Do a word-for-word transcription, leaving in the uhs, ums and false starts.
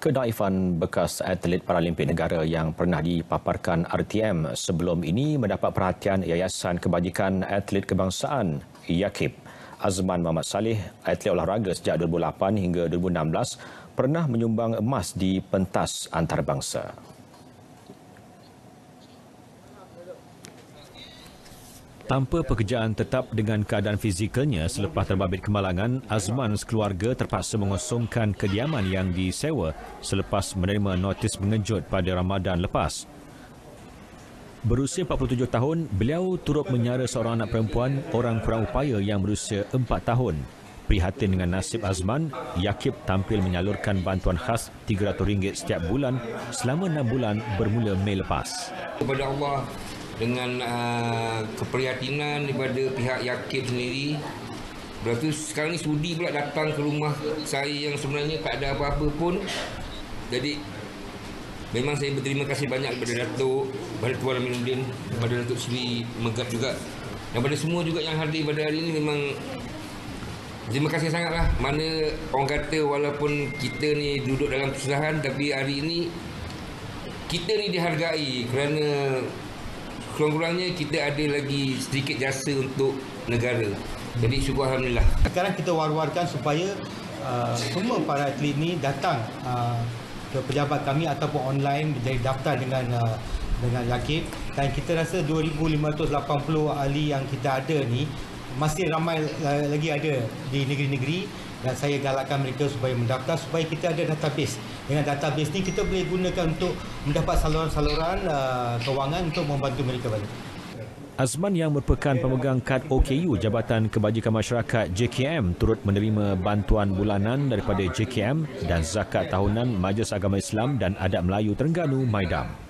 Kedaifan bekas atlet Paralimpik negara yang pernah dipaparkan R T M sebelum ini mendapat perhatian Yayasan Kebajikan Atlet Kebangsaan Yakib. Azman Muhammad Saleh, atlet olahraga sejak dua ribu lapan hingga dua ribu enam belas, pernah menyumbang emas di pentas antarabangsa. Tanpa pekerjaan tetap dengan keadaan fizikalnya selepas terbabit kemalangan, Azman sekeluarga terpaksa mengosongkan kediaman yang disewa selepas menerima notis mengejut pada Ramadan lepas. Berusia empat puluh tujuh tahun, beliau turut menyara seorang anak perempuan orang kurang upaya yang berusia empat tahun. Prihatin dengan nasib Azman, Yakib tampil menyalurkan bantuan khas tiga ratus ringgit setiap bulan selama enam bulan bermula Mei lepas. Kepada Allah, dengan uh, keprihatinan daripada pihak Yakib sendiri, lepas tu sekarang ni sudi pula datang ke rumah saya yang sebenarnya tak ada apa-apa pun. Jadi memang saya berterima kasih banyak kepada Datuk, kepada Tuan Aminuddin, kepada Datuk Seri Megat juga, dan pada semua juga yang hadir pada hari ini. Memang terima kasih sangatlah. Mana orang kata walaupun kita ni duduk dalam kesusahan, tapi hari ini kita ni dihargai kerana kurang-kurangnya kita ada lagi sedikit jasa untuk negara. Jadi syukur Alhamdulillah. Sekarang kita war-warkan supaya uh, semua para atlet ni datang uh, ke pejabat kami ataupun online menjadi daftar dengan uh, dengan Yakib, dan kita rasa dua ribu lima ratus lapan puluh ahli yang kita ada ni masih ramai uh, lagi ada di negeri-negeri, dan saya galakkan mereka supaya mendaftar supaya kita ada database. Dengan database ni kita boleh gunakan untuk mendapat saluran-saluran uh, kewangan untuk membantu mereka balik. Azman yang merupakan pemegang kad O K U Jabatan Kebajikan Masyarakat J K M turut menerima bantuan bulanan daripada J K M dan zakat tahunan Majlis Agama Islam dan Adat Melayu Terengganu Maidam.